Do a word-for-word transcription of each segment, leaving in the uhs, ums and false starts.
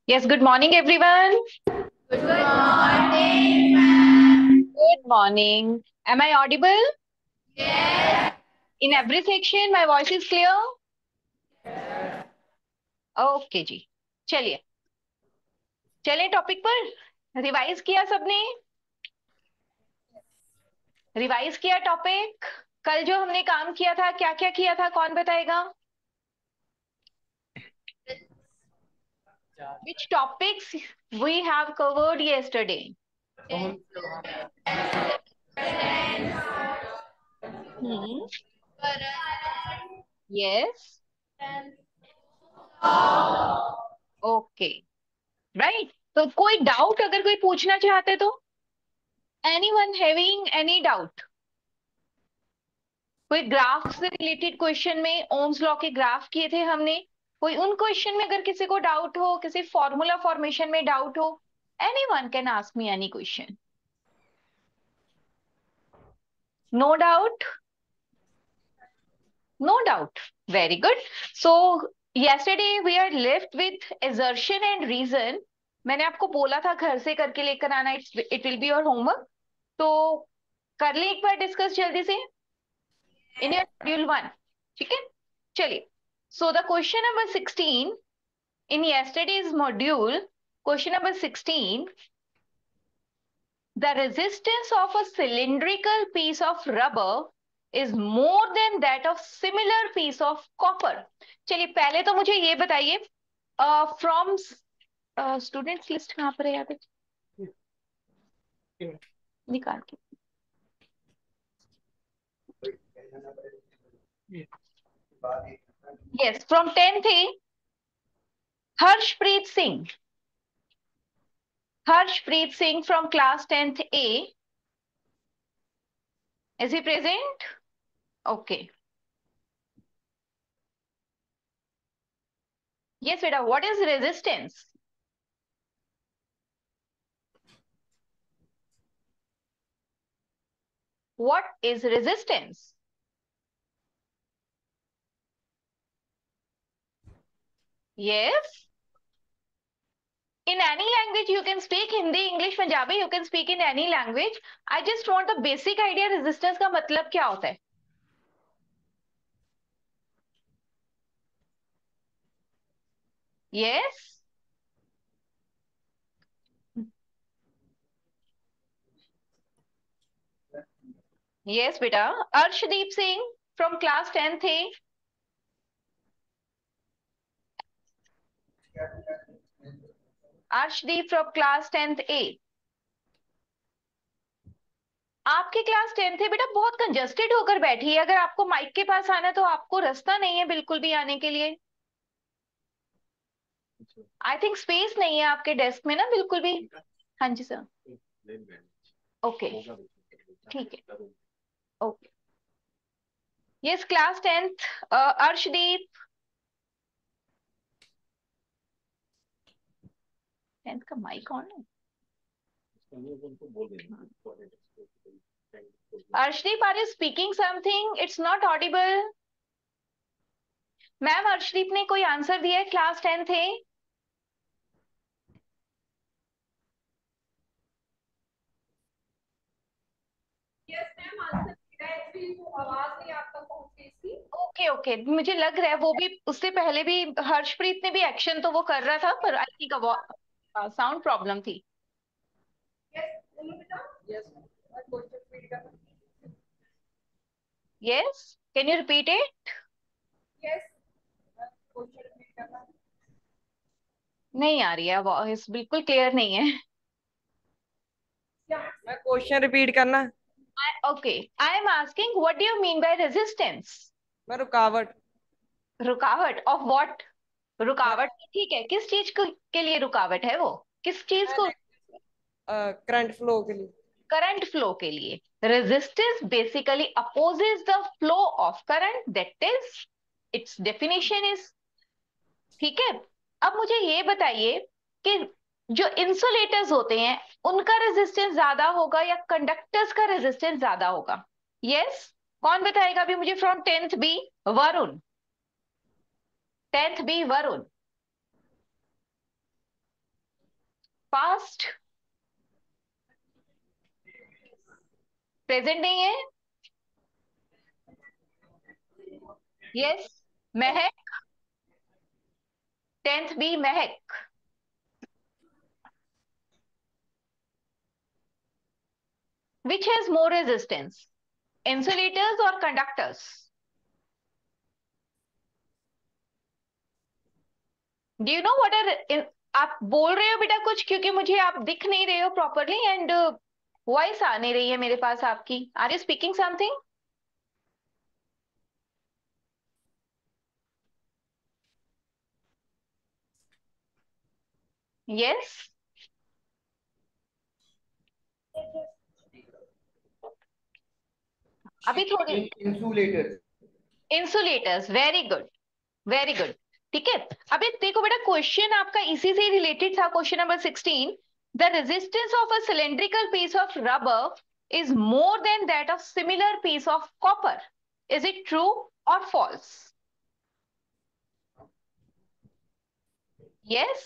Yes, good morning, everyone. Good morning, ma'am. Good morning. Am I audible? Yes. In every section, my voice is clear? Okay जी, चलिए चलिए topic पर। Revise किया सबने? Revise किया topic? कल जो हमने काम किया था, क्या क्या किया था, कौन बताएगा? Which topics we have covered yesterday? Hmm. Yes. Okay, right. तो कोई डाउट अगर कोई पूछना चाहते तो? Anyone having any doubt? कोई ग्राफ से रिलेटेड क्वेश्चन में ओम्स लॉ के ग्राफ किए थे हमने, कोई उन क्वेश्चन में अगर किसी को डाउट हो, किसी फॉर्मूला फॉर्मेशन में डाउट हो, anyone can ask me any question. No doubt? No doubt, very good. So yesterday we are left with assertion and reason। मैंने आपको बोला था घर से करके लेकर आना, it will be your homework. तो कर ले एक बार डिस्कस जल्दी से इन योर शेड्यूल वन। ठीक है, चलिए। So the question number sixteen in yesterday's module, question number sixteen, the resistance of a cylindrical piece of rubber is more than that of similar piece of copper। चलिए पहले तो मुझे ये बताइए, from students list कहाँ पर है यहाँ पे? निकाल के। Yes, from tenth A, Harshpreet Singh. Harshpreet Singh from class tenth A, is he present? Okay, yes बेटा, what is resistance? What is resistance? Yes. In any language you can speak, Hindi, English, Punjabi, you can speak in any language. I just want the basic idea resistance का मतलब क्या होता है? Yes. Yes बेटा, Arshdeep Singh from class tenth A। Arshdeep from class tenth A। आपकी class tenth है बेटा, बहुत कंजस्टेड होकर बैठी है। अगर आपको माइक के पास आना है तो आपको रास्ता नहीं है बिल्कुल भी आने के लिए। आई थिंक स्पेस नहीं है आपके डेस्क में ना बिल्कुल भी। हाँ जी सर। ओके, ठीक है, okay. Yes, class tenth, Arshdeep. Tenth का माइक ऑन है? Arshdeep, are you speaking something? It's not audible. Ma'am, Arshdeep ने कोई आंसर दिया है, क्लास टेंथ है। यस मैम, आंसर एक्चुअली वो आवाज नहीं आप तक पहुंच रही थी। ओके ओके, मुझे लग रहा है वो भी उससे पहले भी हर्षप्रीत ने भी एक्शन तो वो कर रहा था, पर आई थिंक साउंड प्रॉब्लम थी। यस बोलो बेटा। यस मैं क्वेश्चन रीड कर। Yes, can you repeat it? Yes मैं क्वेश्चन रीड करना। नहीं आ रही है वॉइस, बिल्कुल क्लियर नहीं है। क्या मैं क्वेश्चन रिपीट करना? Okay, I am asking what do you mean by resistance? मैं रुकावट। रुकावट ऑफ व्हाट? रुकावट ठीक है, किस चीज को के लिए रुकावट है वो? किस चीज को? करंट फ्लो के लिए। करंट फ्लो के लिए। Resistance basically opposes the flow of current, that is it's definition is. ठीक है, अब मुझे ये बताइए कि जो इंसुलेटर्स होते हैं उनका रेजिस्टेंस ज्यादा होगा या कंडक्टर्स का रेजिस्टेंस ज्यादा होगा? यस, कौन बताएगा अभी मुझे? From tenth B, Varun. Tenth B, Varun. Past, present नहीं है। Yes, Mehak, tenth B Mehak. Which has more resistance, insulators or conductors? Do you know what are in, आप बोल रहे हो बेटा कुछ, क्योंकि मुझे आप दिख नहीं रहे हो प्रॉपरली एंड वॉइस आ नहीं रही है मेरे पास आपकी। Are you speaking something? Yes, अभी थोड़ी। Insulator. Insulators, very good, very good. ठीक है, अभी देखो बेटा क्वेश्चन आपका इसी से रिलेटेड था। Question number sixteen, the resistance of a cylindrical piece of rubber is more than that of similar piece of copper. Is it true or false? Yes,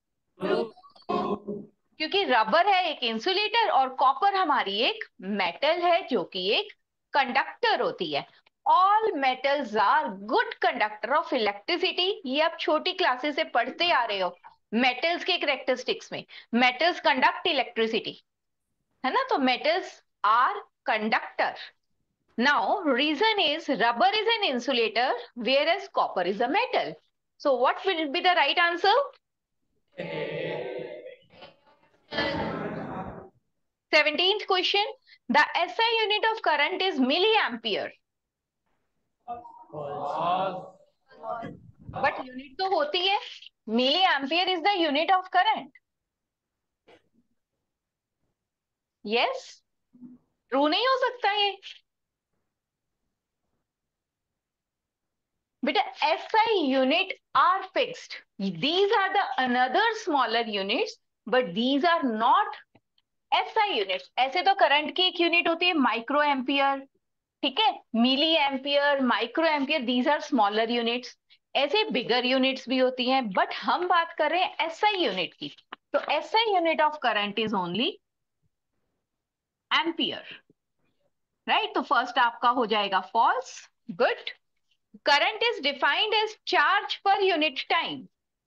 क्योंकि रबर है एक इंसुलेटर और कॉपर हमारी एक मेटल है जो कि एक कंडक्टर होती है। All metals are good conductor of electricity. ये आप छोटी क्लासेस से पढ़ते आ रहे हो मेटल्स के कैरेक्टरिस्टिक्स में। मेटल्स कंडक्ट इलेक्ट्रिसिटी, है ना? तो metals are conductor. Now, reason is rubber is an insulator, whereas copper is a metal. So, what will be the right answer? seventeenth question. The S I unit of current is milliampere. But unit तो होती है, milliampere is the unit of current. Yes? True नहीं हो सकता ये बेटा। S I unit are fixed. These are the another smaller units, but these are not S I unit. ऐसे तो करंट की एक यूनिट होती है माइक्रो एम्पियर, ठीक है, milli ampere, micro ampere, these are smaller units. ऐसे बिगर यूनिट्स भी होती हैं, बट हम बात कर रहे हैं एस आई यूनिट की। तो S I unit of current is only ampere, right? तो फर्स्ट आपका हो जाएगा false. Good. Current is defined as charge per unit time.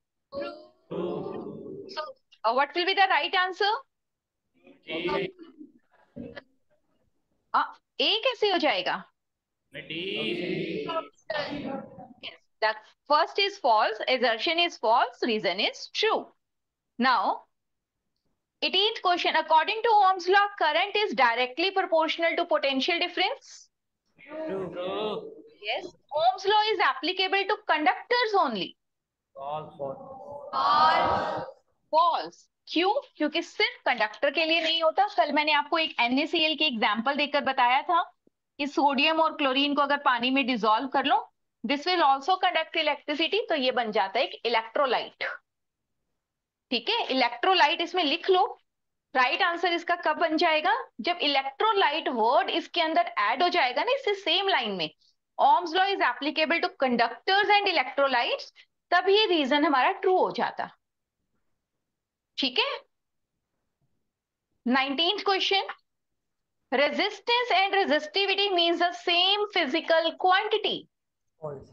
So what will be the right answer? A कैसे हो जाएगा? Yes, the first is false, assertion is false, reason is true. Now, eighteenth question, according to Ohm's law, current is directly proportional to potential difference. True. Yes, Ohm's law is applicable to conductors only. False. False. क्यों? क्योंकि सिर्फ conductor के लिए नहीं होता। कल मैंने आपको एक एन ए सी एल की एग्जाम्पल देकर बताया था कि सोडियम और क्लोरीन को अगर पानी में डिसॉल्व कर लो, this will also conduct electricity, तो ये बन जाता है एक इलेक्ट्रोलाइट। ठीक है, इलेक्ट्रोलाइट इसमें लिख लो। राइट right आंसर इसका कब बन जाएगा? जब इलेक्ट्रोलाइट वर्ड इसके अंदर ऐड हो जाएगा ना, इससे सेम लाइन में ohms law is applicable to conductors and electrolytes, तब ये रीजन हमारा ट्रू हो जाता। ठीक है, nineteenth question, resistance and resistivity means the same physical quantity. False.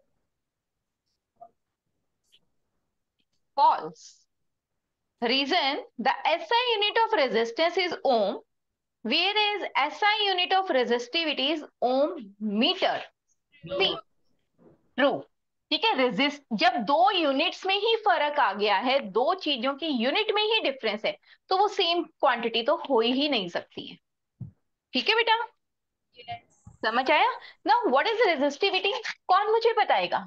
False. Reason, the S I unit of resistance is ohm, whereas S I unit of resistivity is ohm meter. See, true. ठीक है, resist जब दो units में ही फर्क आ गया है, दो चीजों की यूनिट में ही डिफरेंस है, तो वो सेम क्वांटिटी तो हो ही नहीं सकती है। ठीक है बेटा, Yes. समझ आया ना? What is resistivity? कौन मुझे बताएगा?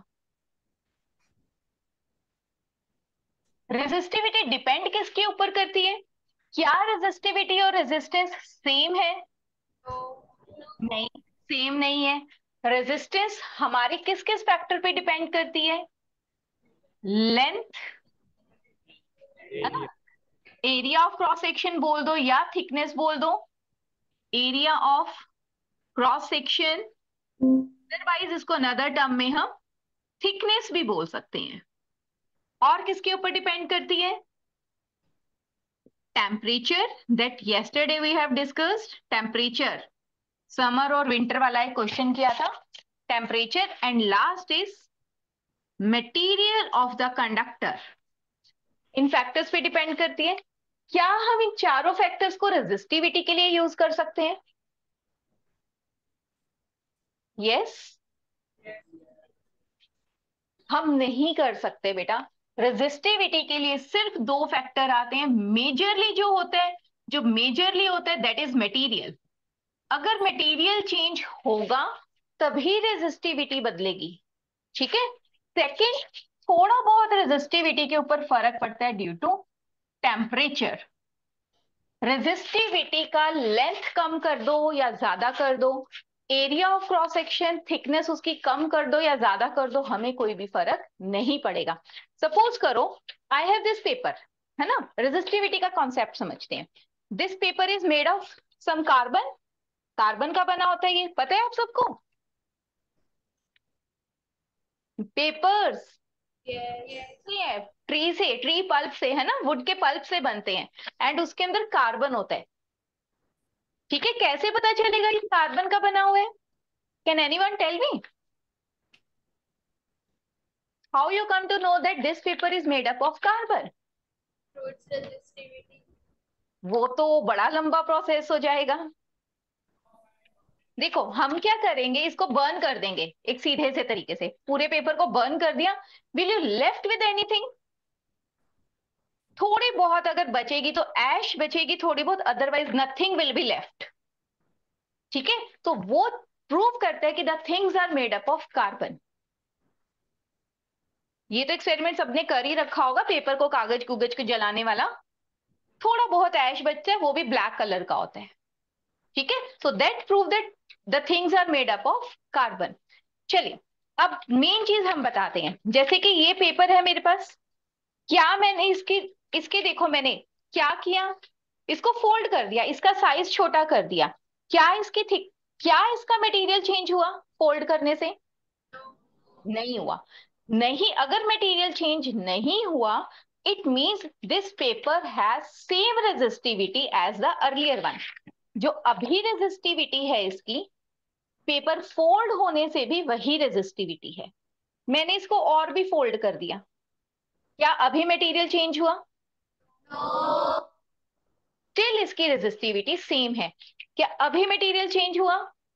रेजिस्टिविटी डिपेंड किसके ऊपर करती है? क्या रेजिस्टिविटी और रेजिस्टेंस सेम है? नहीं, सेम नहीं है। रेजिस्टेंस हमारे किस किस फैक्टर पे डिपेंड करती है? लेंथ, है ना? एरिया ऑफ क्रॉस सेक्शन बोल दो या थिकनेस बोल दो, area of cross section, otherwise इसको अनदर टर्म में हम थिकनेस भी बोल सकते हैं। और किसके ऊपर डिपेंड करती है? Temperature that yesterday we have discussed, temperature summer और विंटर वाला एक क्वेश्चन किया था, temperature, and last is material of the conductor. इन फैक्टर्स पे डिपेंड करती है। क्या हम इन चारों फैक्टर्स को रेजिस्टिविटी के लिए यूज कर सकते हैं? Yes yes? हम नहीं कर सकते बेटा। रेजिस्टिविटी के लिए सिर्फ दो फैक्टर आते हैं, मेजरली जो होता है, जो मेजरली होता है दैट इज मटेरियल। अगर मटेरियल चेंज होगा तभी रेजिस्टिविटी बदलेगी, ठीक है। सेकंड, थोड़ा बहुत रेजिस्टिविटी के ऊपर फर्क पड़ता है ड्यू टू टेम्परेचर। रेजिस्टिविटी का लेंथ कम कर दो या ज्यादा कर दो, area of cross section, thickness उसकी कम कर दो या ज्यादा कर दो, हमें कोई भी फर्क नहीं पड़ेगा। सपोज करो आई हैव दिस पेपर, है ना, रेजिस्टिविटी का कॉन्सेप्ट समझते हैं। This paper is made of some carbon, carbon का बना होता है, ये पता है आप सबको। पेपर्स ट्री से, ट्री पल्प से, है ना, वुड के पल्प से बनते हैं, एंड उसके अंदर कार्बन होता है, ठीक है। कैसे पता चलेगा ये कार्बन का बना हुआ है? Can anyone tell me how you come to know that this paper is made up of carbon? वो तो बड़ा लंबा प्रोसेस हो जाएगा। देखो हम क्या करेंगे, इसको बर्न कर देंगे एक सीधे से तरीके से, पूरे पेपर को बर्न कर दिया, will you left with anything? थोड़ी बहुत अगर बचेगी तो ऐश बचेगी थोड़ी बहुत, otherwise nothing will be left, ठीक है। तो वो प्रूव करता है कि the things are made up of carbon. ये तो एक्सपेरिमेंट सबने कर ही रखा होगा, पेपर को कागज कुगज को जलाने वाला, थोड़ा बहुत ऐश बचता है, वो भी ब्लैक कलर का होता है, ठीक है। So that prove that the things are made up of carbon. चलिए अब मेन चीज हम बताते हैं, जैसे कि ये पेपर है मेरे पास, क्या मैंने इसकी इसके देखो मैंने क्या किया, इसको फोल्ड कर दिया, इसका साइज छोटा कर दिया, क्या इसकी थिक, क्या इसका मटेरियल चेंज हुआ फोल्ड करने से? नहीं हुआ। नहीं, अगर मटेरियल चेंज नहीं हुआ it means this paper has same resistivity as the earlier one. जो अभी रेजिस्टिविटी है इसकी, पेपर फोल्ड होने से भी वही रेजिस्टिविटी है। मैंने इसको और भी फोल्ड कर दिया, क्या अभी मटेरियल चेंज हुआ? स्टिल इसकी रेजिस्टिविटी सेम है। क्या अभी मटेरियल चेंज हुआ?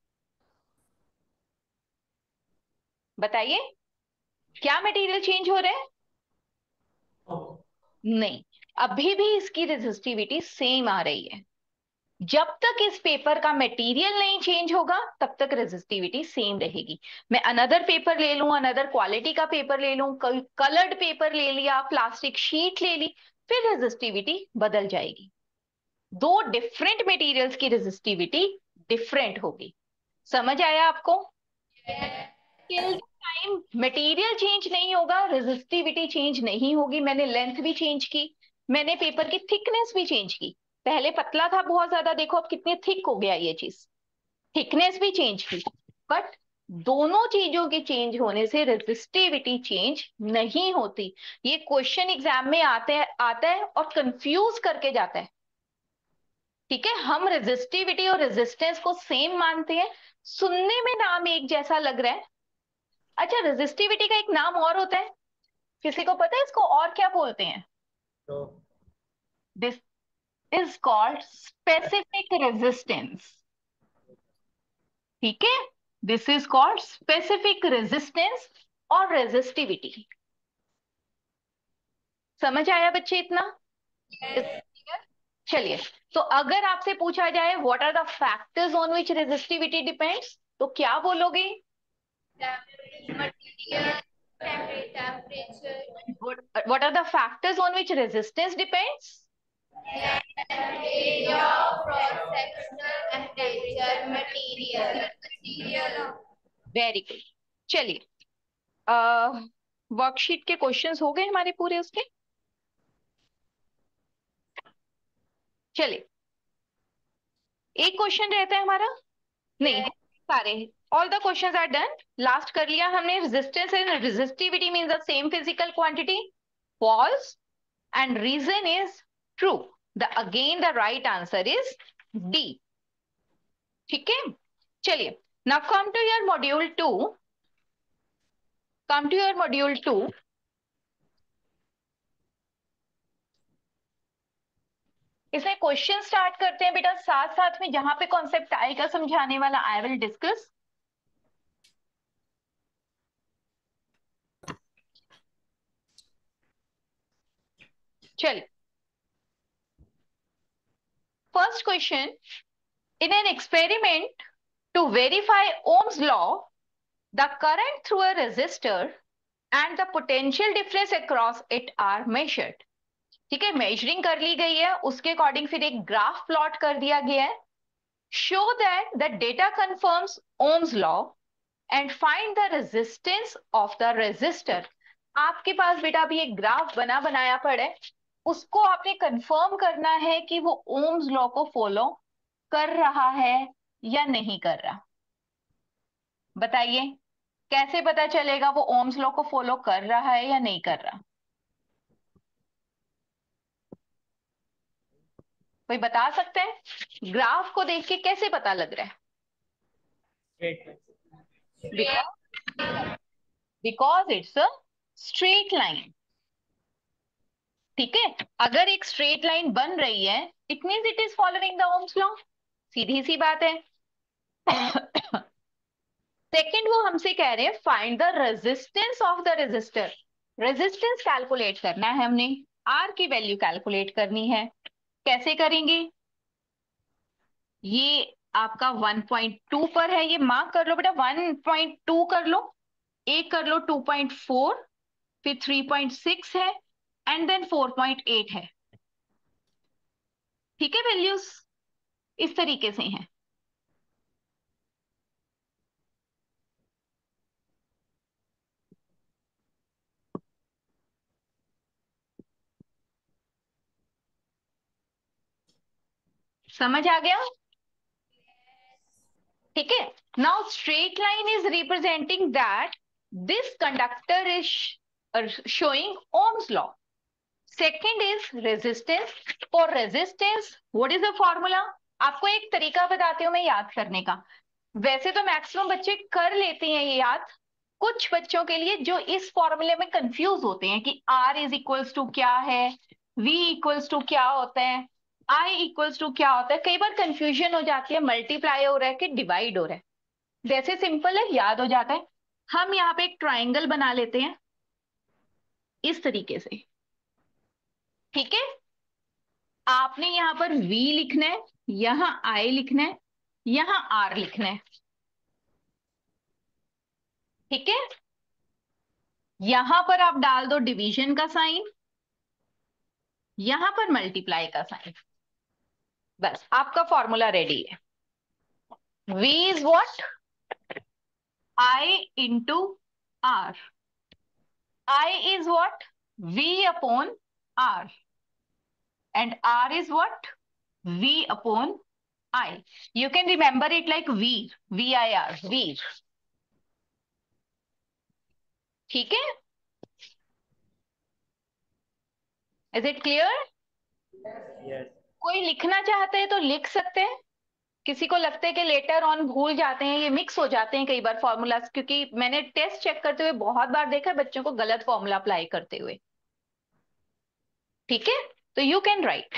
बताइए, क्या मटेरियल चेंज हो रहा है? नहीं, अभी भी इसकी रेजिस्टिविटी सेम आ रही है। जब तक इस पेपर का मटेरियल नहीं चेंज होगा तब तक रेजिस्टिविटी सेम रहेगी। मैं अनदर पेपर ले लूं, अनदर क्वालिटी का पेपर ले लूं, कलर्ड पेपर ले लिया, प्लास्टिक शीट ले ली, फिर रेजिस्टिविटी बदल जाएगी। दो डिफरेंट मटेरियल्स की रेजिस्टिविटी डिफरेंट होगी। समझ आया आपको? टिल टाइम मटेरियल चेंज नहीं होगा रेजिस्टिविटी चेंज नहीं होगी। मैंने लेंथ भी चेंज की, मैंने पेपर की थिकनेस भी चेंज की, पहले पतला था बहुत ज्यादा, देखो अब कितनी थिक हो गया ये चीज, थिकनेस भी चेंज की, बट दोनों चीजों के चेंज होने से रेजिस्टिविटी चेंज नहीं होती। ये क्वेश्चन एग्जाम में आते है, आता है और कंफ्यूज करके जाता है, ठीक है। हम रेजिस्टिविटी और रेजिस्टेंस को सेम मानते हैं, सुनने में नाम एक जैसा लग रहा है। अच्छा, रेजिस्टिविटी का एक नाम और होता है, किसी को पता है इसको और क्या बोलते हैं? This is called specific resistance, ठीक है। This is called specific resistance और रेजिस्टिविटी। समझ आया बच्चे इतना? yes. चलिए, तो अगर आपसे पूछा जाए what are the factors on which resistivity depends, तो क्या बोलोगे? Material, temperature, What, what are the factors on which resistance depends? area of cross-sectional and temperature, material, material. Very good. चलिए, वर्कशीट के क्वेश्चंस हो गए हमारे पूरे उसके। चलिए, एक क्वेश्चन रहता है हमारा, नहीं सारे, all the questions are done, last कर लिया हमने। Resistance and resistivity means the same physical quantity, false, and reason is true. The again the right answer is D. ठीक है, चलिए now come to your module two. Come to your module two. इसमें question start करते हैं बेटा, साथ साथ में जहां पे कॉन्सेप्ट आएगा समझाने वाला आई विल डिस्कस। चलिए, first question, in an experiment to verify ohm's law the current through a resistor and the potential difference across it are measured. ठीक है, मेजरिंग कर ली गई है, उसके अकॉर्डिंग फिर एक ग्राफ प्लॉट कर दिया गया है। Show that the data confirms ohm's law and find the resistance of the resistor. आपके पास बेटा अभी एक ग्राफ बना बनाया पड़ा है, उसको आपने कंफर्म करना है कि वो ओम्स लॉ को फॉलो कर रहा है या नहीं कर रहा। बताइए कैसे पता चलेगा वो ओम्स लॉ को फॉलो कर रहा है या नहीं कर रहा? कोई बता सकते हैं? ग्राफ को देख के कैसे पता लग रहा है? Because because it's a straight line. ठीक है, अगर एक स्ट्रेट लाइन बन रही है it means it is following the ohm's law. सीधी सी बात है। सेकंड, वो हमसे कह रहे हैं find the resistance of the resistor. Resistance calculate करना है हमने, आर की वैल्यू कैलकुलेट करनी है। कैसे करेंगे? ये आपका वन पॉइंट टू पर है, ये मार्क कर लो बेटा, वन पॉइंट टू कर लो, एक कर लो टू पॉइंट फोर, फिर थ्री पॉइंट सिक्स है and then four point eight है। ठीक है, वैल्यूज इस तरीके से हैं। समझ आ गया? ठीक है, now straight line is representing that this conductor is showing Ohm's law. Second is resistance. For resistance, what is the formula? आपको एक तरीका बताती हूँ मैं याद करने का। वैसे तो मैक्सिमम बच्चे कर लेते हैं ये याद, कुछ बच्चों के लिए जो इस फॉर्मूले में कंफ्यूज होते हैं कि R इज इक्वल्स टू क्या है, V इक्वल्स टू क्या होता है, I इक्वल्स टू क्या होता है, कई बार कंफ्यूजन हो जाती है, मल्टीप्लाई हो रहा है कि डिवाइड हो रहा है। वैसे सिंपल है, याद हो जाता है। हम यहाँ पे एक ट्राइंगल बना लेते हैं इस तरीके से। ठीक है, आपने यहां पर V लिखना है, यहां I लिखना है, यहां R लिखना है। ठीक है, यहां पर आप डाल दो डिवीजन का साइन, यहां पर मल्टीप्लाई का साइन। बस आपका फॉर्मूला रेडी है। V is what? I into R। I is what? V upon R. And R is what? V upon I. You can remember it like V. V I R. V. ठीक है? Is it clear? Yes. कोई लिखना चाहते हैं तो लिख सकते हैं, किसी को लगता है कि लेटर ऑन भूल जाते हैं, ये मिक्स हो जाते हैं कई बार फॉर्मूलाज, क्योंकि मैंने टेस्ट चेक करते हुए बहुत बार देखा है बच्चों को गलत फॉर्मूला अप्लाई करते हुए। ठीक है, तो you can write.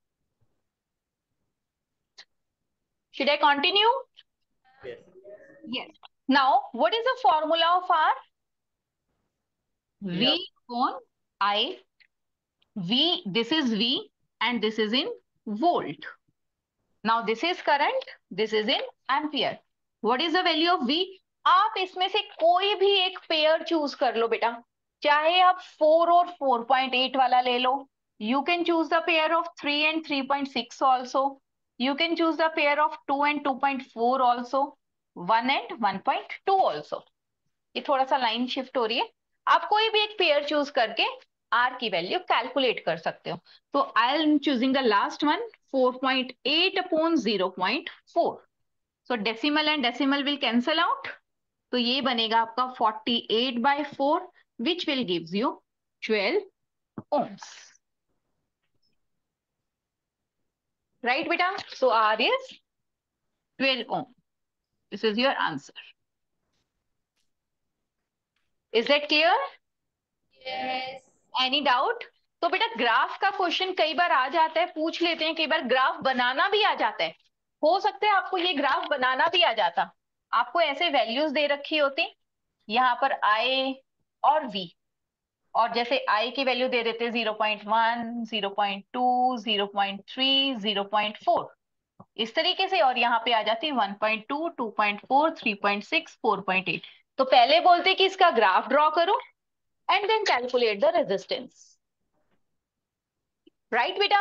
Should I continue? Yes. Yes. Now, what is the formula of R? V Yeah. upon I. V, this is V and this is in volt. Now, this is current, this is in ampere. What is the value of V? आप इसमें से कोई भी एक pair choose कर लो बेटा, चाहे आप फोर और फोर पॉइंट एट वाला ले लो। You can choose the pair of three and three point six also. You can choose the pair of two and two point four also. one and one point two also. ये थोड़ा सा line shift हो रही है। आप कोई भी एक पेयर चूज करके आर की वैल्यू कैलकुलेट कर सकते हो। तो I am choosing the last one, four point eight upon zero point four. So decimal and decimal will cancel out, तो ये बनेगा आपका forty eight by four which will gives you twelve ohms. Right बेटा? So R is twelve ohm. This is your answer. Is that clear? Yes. Any doubt? तो बेटा graph का question कई बार आ जाता है, पूछ लेते हैं, कई बार ग्राफ बनाना भी आ जाता है. हो सकता है आपको ये ग्राफ बनाना भी आ जाता. आपको ऐसे वैल्यूज दे रखी होती यहाँ पर आई और वी, और जैसे आई की वैल्यू दे देते zero point one, zero point two, zero point three, zero point four, इस तरीके से, और यहाँ पे आ जाती one point two, two point four, three point six, four point eight. तो पहले बोलते कि इसका ग्राफ ड्रॉ करो and then calculate the resistance. Right बेटा?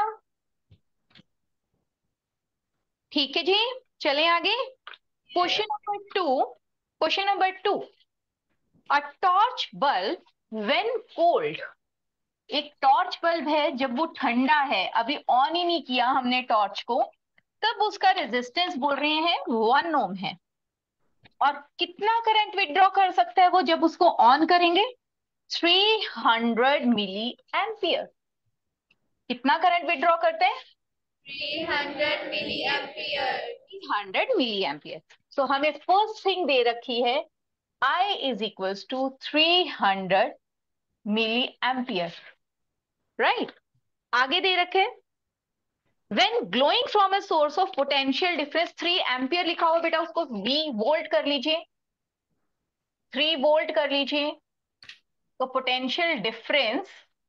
ठीक है जी, चलें आगे. Question number two. Question number two. A torch bulb when cold. एक टॉर्च बल्ब है, जब वो ठंडा है, अभी ऑन ही नहीं किया हमने टॉर्च को, तब उसका रेजिस्टेंस बोल रहे हैं वन ओम है. और कितना करंट विड्रॉ कर सकता है वो जब उसको ऑन करेंगे? Three hundred milli ampere. कितना करंट विड्रॉ करते हैं? three hundred milliampere. Hundred milli ampere. So हमें फर्स्ट थिंग दे रखी है I is equals to three hundred milli ampere. Right? आगे दे रखे when glowing from a source of potential difference three ampere लिखा हुआ बेटा, उसको V वोल्ट कर लीजिए, थ्री वोल्ट कर लीजिए. तो potential difference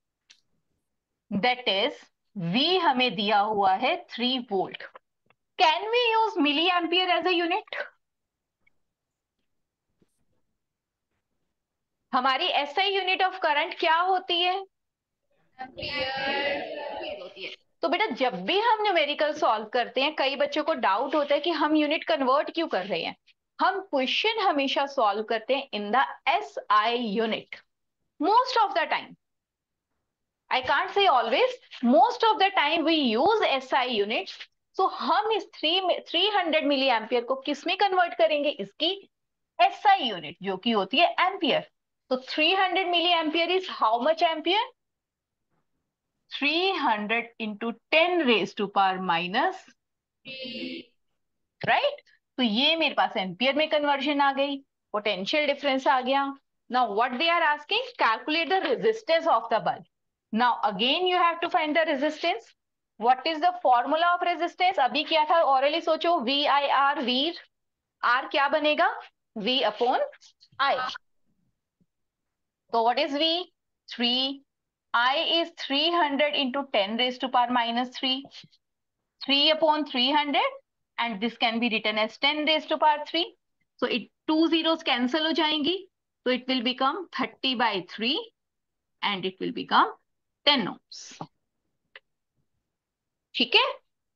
that is V हमें दिया हुआ है three volt. Can we use milli ampere as a unit? हमारी एसआई यूनिट ऑफ करंट क्या होती है? Ampere. होती है. तो बेटा जब भी हम न्यूमेरिकल सॉल्व करते हैं, कई बच्चों को डाउट होता है कि हम यूनिट कन्वर्ट क्यों कर रहे हैं. हम क्वेश्चन हमेशा सॉल्व करते हैं in the SI unit most of the time. I can't say always, most of the time we use SI unit. So हम इस three three hundred milli ampere को किस में कन्वर्ट करेंगे? इसकी एसआई यूनिट, जो कि होती है एम्पियर. तो three hundred milli ampere is how much ampere? Three hundred into ten raise to power minus, right? तो ये मेरे पास एम्पियर में कन्वर्जन आ गई, पोटेंशियल डिफरेंस आ गया. Now what they are asking, calculate the resistance of the bulb. Now again you have to find the resistance. What is the formula of resistance? अभी क्या था, ऑरली सोचो. V I R, V R क्या बनेगा? V upon I. तो what is V? Three. I is three hundred into ten raised to power minus three. Three upon three hundred, and this can be written as ten raised to power three. So it two zeros cancel हो जाएंगी. So it will become thirty by three and it will become ten ohms. ठीक है?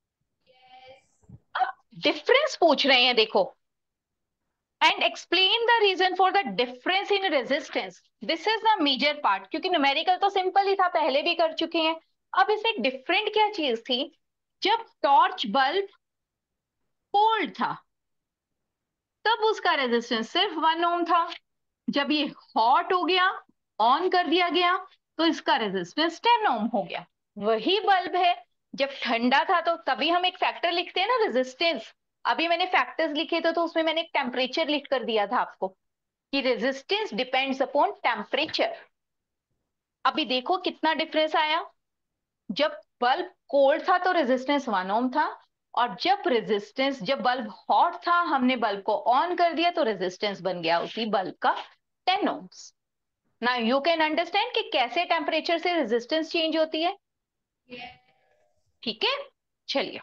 अब difference पूछ रहे हैं, देखो. And explain the reason for the difference in resistance. This is the major part. क्योंकि न्यूमेरिकल तो सिंपल ही था, पहले भी कर चुके हैं. अब इसमें डिफरेंट क्या चीज थी? जब टॉर्च बल्ब कोल्ड था तब उसका रेजिस्टेंस सिर्फ वन ओम था. जब ये हॉट हो गया, ऑन कर दिया गया, तो इसका रेजिस्टेंस टेन ओम हो गया. वही बल्ब है, जब ठंडा था तो तभी हम एक फैक्टर लिखते हैं ना, रेजिस्टेंस. अभी मैंने फैक्टर्स लिखे थे, तो उसमें मैंने एक टेम्परेचर लिख कर दिया था आपको कि रेजिस्टेंस डिपेंड्स अपॉन टेम्परेचर. अभी देखो कितना डिफरेंस आया. जब बल्ब कोल्ड था तो रेजिस्टेंस वन ओम था, और जब रेजिस्टेंस जब बल्ब हॉट था, हमने बल्ब को ऑन कर दिया, तो रेजिस्टेंस बन गया उसी बल्ब का ten ohms. Now you can understand कि कैसे टेम्परेचर से रेजिस्टेंस चेंज होती है. ठीक है, चलिए.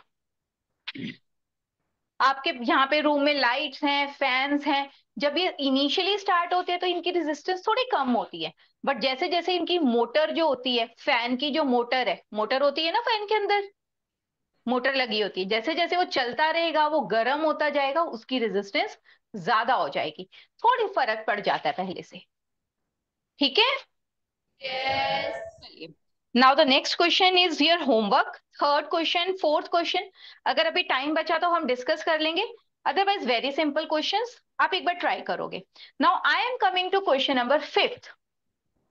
आपके यहाँ पे रूम में लाइट्स हैं, फैंस हैं. जब ये इनिशियली स्टार्ट होते हैं तो इनकी रेजिस्टेंस थोड़ी कम होती है, बट जैसे जैसे इनकी मोटर जो होती है, फैन की जो मोटर है, मोटर होती है ना फैन के अंदर, मोटर लगी होती है, जैसे जैसे वो चलता रहेगा, वो गर्म होता जाएगा, उसकी रेजिस्टेंस ज्यादा हो जाएगी. थोड़ी फर्क पड़ जाता है पहले से. ठीक है? Yes. चलिए. Now the next question is your homework. Third question, fourth question. अगर अभी टाइम बचा तो हम डिस्कस कर लेंगे, अदरवाइज वेरी सिंपल क्वेश्चंस, आप एक बार ट्राई करोगे. Now I am coming to question number fifth.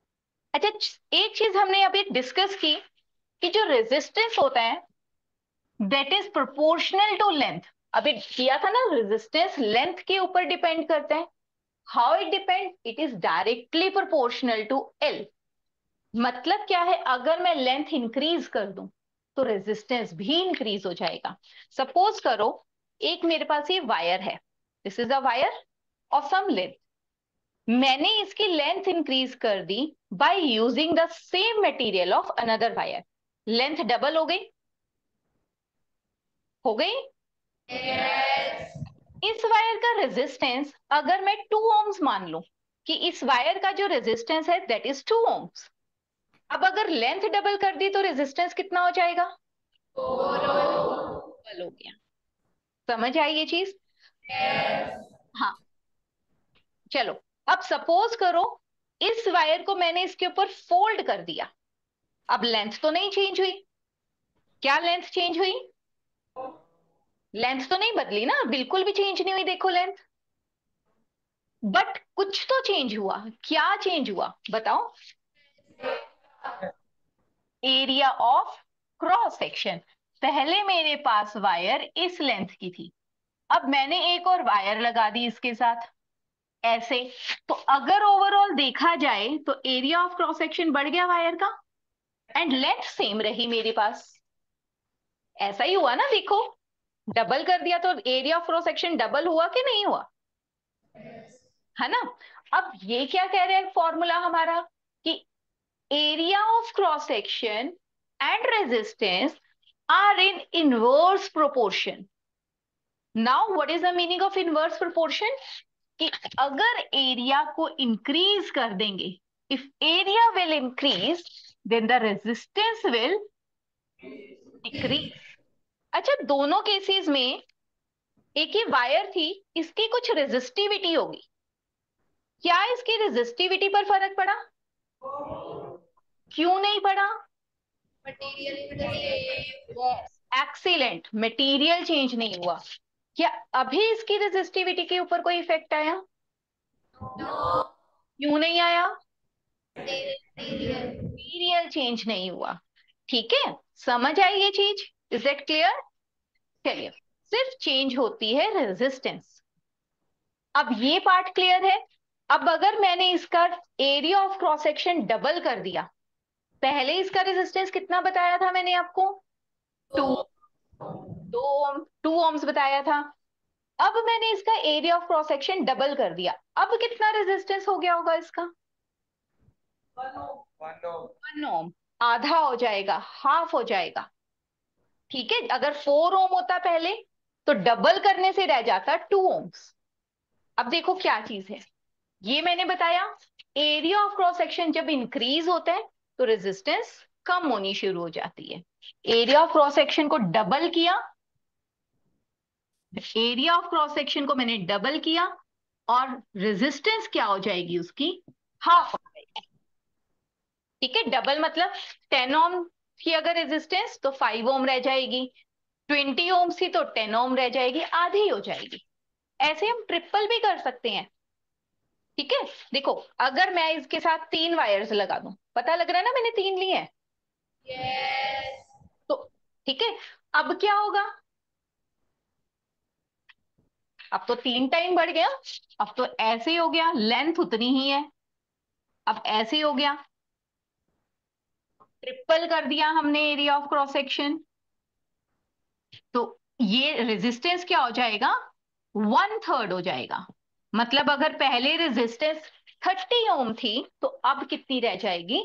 अच्छा, एक चीज हमने अभी डिस्कस की कि जो रेजिस्टेंस होता है that is proportional to length. अभी किया था ना, रेजिस्टेंस लेंथ के ऊपर डिपेंड करते हैं। How it depend? It is directly proportional to L. मतलब क्या है, अगर मैं लेंथ इंक्रीज कर दूं तो रेजिस्टेंस भी इंक्रीज हो जाएगा। सपोज करो एक मेरे पास ये वायर है, this is a wire of some length. मैंने इसकी लेंथ इंक्रीज कर दी by using the same material of another wire. Length double हो गई, हो गई। Yes. इस वायर का रेजिस्टेंस अगर मैं टू ओम्स मान लूं कि इस वायर का जो रेजिस्टेंस है दैट इज टू ओम्स। अब अगर लेंथ डबल कर दी तो रेजिस्टेंस कितना हो जाएगा? डबल हो गया। समझ आई ये चीज? Yes. हाँ। चलो, अब सपोज करो इस वायर को मैंने इसके ऊपर फोल्ड कर दिया। अब लेंथ तो नहीं चेंज हुई। क्या लेंथ चेंज हुई? लेंथ तो नहीं बदली ना, बिल्कुल भी चेंज नहीं हुई, देखो लेंथ। बट कुछ तो चेंज हुआ। क्या चेंज हुआ बताओ? Area of cross section. पहले मेरे पास वायर इस लेंथ की थी, अब मैंने एक और वायर लगा दी इसके साथ, ऐसे। तो अगर ओवरऑल देखा जाए तो एरिया ऑफ क्रॉस सेक्शन बढ़ गया वायर का, एंड लेंथ सेम रही मेरे पास। ऐसा ही हुआ ना, देखो डबल कर दिया तो area of cross section double हुआ कि नहीं हुआ? है ना। अब ये क्या कह रहे हैं फॉर्मूला हमारा, कि area of cross section and resistance are in inverse proportion. Now what is the meaning of inverse proportion? कि अगर एरिया को इंक्रीज कर देंगे, if area will increase then the resistance will decrease. अच्छा, दोनों केसेस में एक ही वायर थी, इसकी कुछ रेजिस्टिविटी होगी। क्या इसकी रेजिस्टिविटी पर फर्क पड़ा? क्यों नहीं पड़ा? Material is the same. Yes, excellent, material change नहीं हुआ। क्या अभी इसकी रेजिस्टिविटी के ऊपर कोई इफेक्ट आया? No. क्यों नहीं आया? Same material. मटेरियल चेंज नहीं हुआ। ठीक है, समझ आई ये चीज? Is that clear? चलिए, सिर्फ चेंज होती है रेजिस्टेंस। अब ये पार्ट क्लियर है। अब अगर मैंने इसका area of cross section double कर दिया, पहले इसका रेजिस्टेंस कितना बताया था मैंने आपको? टू। दो ओम, टू ओम्स बताया था। अब मैंने इसका area of cross section double कर दिया, अब कितना रेजिस्टेंस हो गया होगा इसका? One ohm. आधा हो जाएगा, हाफ हो जाएगा। ठीक है, अगर फोर ओम होता पहले तो डबल करने से रह जाता टू ओम्स। अब देखो क्या चीज है, ये मैंने बताया एरिया ऑफ क्रॉस सेक्शन जब इंक्रीज होता है तो रेजिस्टेंस कम होनी शुरू हो जाती है। एरिया ऑफ क्रॉस सेक्शन को डबल किया, एरिया ऑफ क्रॉस सेक्शन को मैंने डबल किया, और रेजिस्टेंस क्या हो जाएगी उसकी? हाफ हो जाएगी। ठीक है, डबल मतलब टेन ओम की अगर रेजिस्टेंस तो फाइव ओम रह जाएगी, ट्वेंटी ओम थी तो टेन ओम रह जाएगी, आधी हो जाएगी। ऐसे हम ट्रिपल भी कर सकते हैं। ठीक है, देखो अगर मैं इसके साथ तीन वायर्स लगा दूं, पता लग रहा है ना मैंने तीन लिए हैं, Yes. तो ठीक है, अब क्या होगा? अब तो तीन टाइम बढ़ गया, अब तो ऐसे ही हो गया, लेंथ उतनी ही है, अब ऐसे ही हो गया, ट्रिपल कर दिया हमने एरिया ऑफ क्रॉस सेक्शन। तो ये रेजिस्टेंस क्या हो जाएगा? वन थर्ड हो जाएगा। मतलब अगर पहले रेजिस्टेंस थर्टी ओम थी तो अब कितनी रह जाएगी?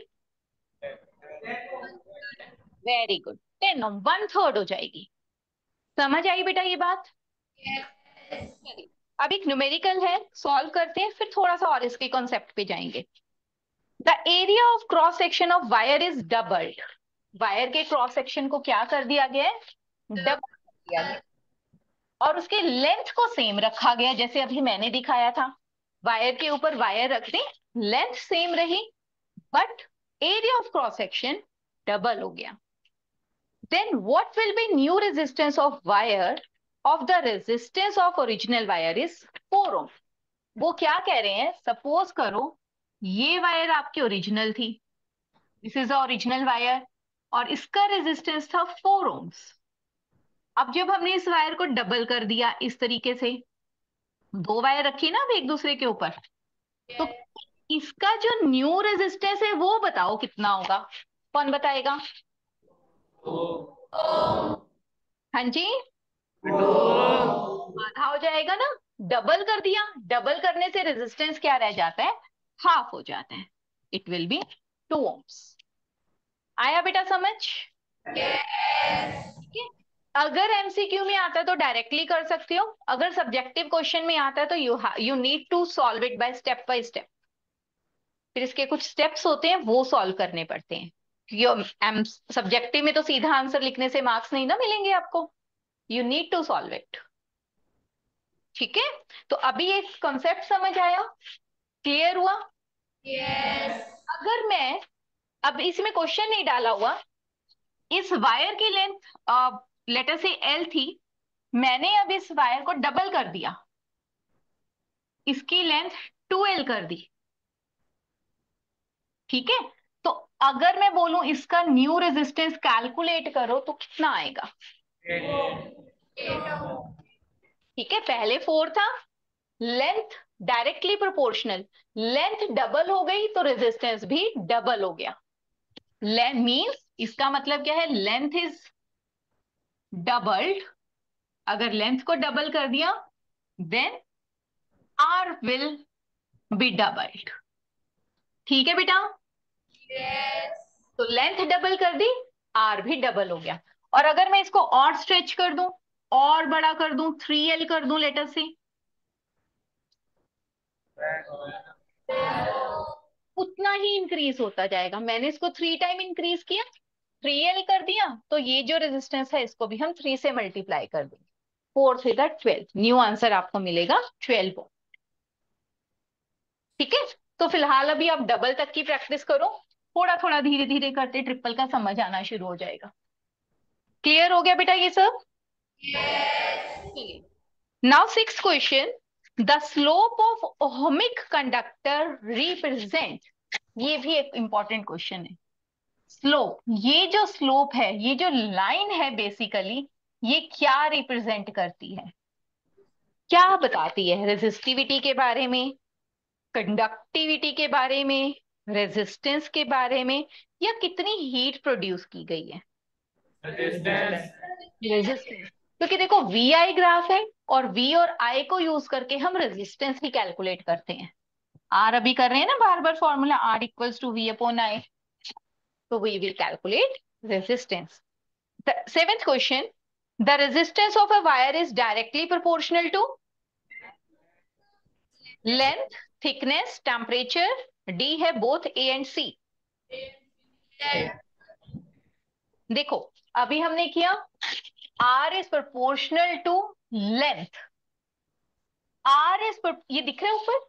Very good, ten ohm, one third हो जाएगी। समझ आई बेटा ये बात? Yes. चलिए, अब एक न्यूमेरिकल है, सॉल्व करते हैं, फिर थोड़ा सा और इसके कॉन्सेप्ट पे जाएंगे। The area of cross section of wire is doubled. Wire के क्रॉस सेक्शन को क्या कर दिया गया है? डबल कर दिया गया, और उसके लेंथ को सेम रखा गया जैसे अभी मैंने दिखाया था। वायर के ऊपर वायर रख दी, लेंथ सेम रही, but area of cross section double हो गया। Then what will be new resistance of wire of the resistance of original wire is four ohm। वो क्या कह रहे हैं, सपोज करो ये वायर आपकी ओरिजिनल थी, this is the original wire, और इसका रेजिस्टेंस था फोर ओम्स। अब जब हमने इस वायर को डबल कर दिया इस तरीके से, दो वायर रखी ना अब एक दूसरे के ऊपर, तो इसका जो न्यू रेजिस्टेंस है वो बताओ कितना होगा? कौन बताएगा? हाँ जी, आधा हो जाएगा ना, डबल कर दिया, डबल करने से रेजिस्टेंस क्या रह जाता है? हाफ हो जाता है। It will be two ohms. आया बेटा समझ? ठीक है। अगर एमसीक्यू में आता है तो डायरेक्टली कर सकते हो, अगर सब्जेक्टिव क्वेश्चन में आता है तो you you need to solve it by step by step. फिर इसके कुछ स्टेप्स होते हैं वो सॉल्व करने पड़ते हैं, क्योंकि सब्जेक्टिव में तो सीधा आंसर लिखने से मार्क्स नहीं ना मिलेंगे आपको, you need to solve it. ठीक है, तो अभी ये कॉन्सेप्ट समझ आया? क्लियर हुआ? यस। अगर मैं अब इसमें क्वेश्चन नहीं डाला हुआ, इस वायर की लेंथ लेटर से एल थी, मैंने अब इस वायर को डबल कर दिया, इसकी लेंथ टू एल कर दी। ठीक है, तो अगर मैं बोलूं इसका न्यू रेजिस्टेंस कैलकुलेट करो तो कितना आएगा? ठीक है, पहले फोर था, length directly proportional, length double हो गई तो रेजिस्टेंस भी डबल हो गया। लेंथ मींस इसका मतलब क्या है? Length is doubled. अगर लेंथ को डबल कर दिया then R will be doubled. ठीक है बेटा? यस। तो लेंथ डबल कर दी, आर भी डबल हो गया। और अगर मैं इसको और स्ट्रेच कर दूं, और बड़ा कर दूं, थ्री एल कर दूं लेटर से, उतना ही इंक्रीज होता जाएगा। मैंने इसको थ्री टाइम इंक्रीज किया, थ्री एल कर दिया, तो ये जो रेजिस्टेंस है इसको भी हम थ्री से मल्टीप्लाई कर देंगे, फोर थ्री का ट्वेल्व, न्यू आंसर आपको मिलेगा ट्वेल्व। ठीक है, तो फिलहाल अभी आप डबल तक की प्रैक्टिस करो, थोड़ा थोड़ा धीरे धीरे करते ट्रिपल का समझ आना शुरू हो जाएगा। क्लियर हो गया बेटा ये सब? चलिए, now six question, the slope of ohmic conductor represent, ये भी एक इंपॉर्टेंट क्वेश्चन है। स्लोप, ये जो स्लोप है, ये जो लाइन है बेसिकली, ये क्या रिप्रेजेंट करती है, क्या बताती है? रेजिस्टिविटी के बारे में, कंडक्टिविटी के बारे में, रेजिस्टेंस के बारे में, या कितनी हीट प्रोड्यूस की गई है? रेजिस्टेंस। क्योंकि देखो वी आई ग्राफ है, और वी और आई को यूज करके हम रेजिस्टेंस ही कैलकुलेट करते हैं। आर अभी कर रहे हैं ना बार बार formula, R equals to V upon I, तो we will calculate resistance. The seventh question, the resistance of a wire is directly proportional to length, thickness, temperature, D है both A and C। देखो अभी हमने किया R is proportional to length, R is ये दिख रहा है ऊपर,